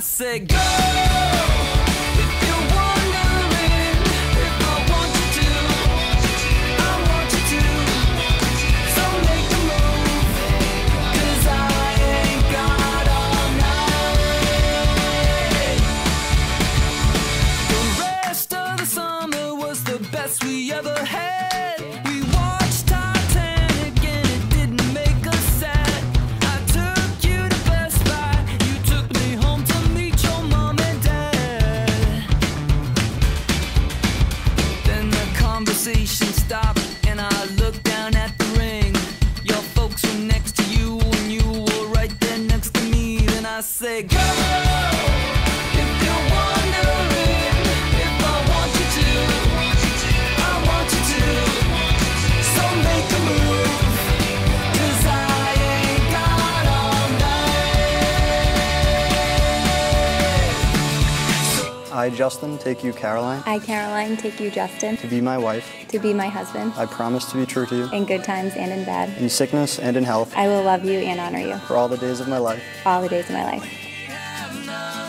said, go! If you're wondering if I want you to, I want you to. So make a move, 'cause I ain't got all night. The rest of the summer was the best we ever had. We watched Titanic and it didn't make us sad. I took you to Best Buy, you took me home to meet your mom and dad. Then the conversation stopped and I looked down at the ring. Your folks were next to you and you were right there next to me. Then I said, go! If you're wondering if I want you to, I want you to. So make a move, 'cause I ain't got all night. I, Justin, take you, Caroline, I, Caroline, take you, Justin, to be my wife. to be my husband, I promise to be true to you, in good times and in bad. in sickness and in health, I will love you and honor you for all the days of my life. all the days of my life. Have none.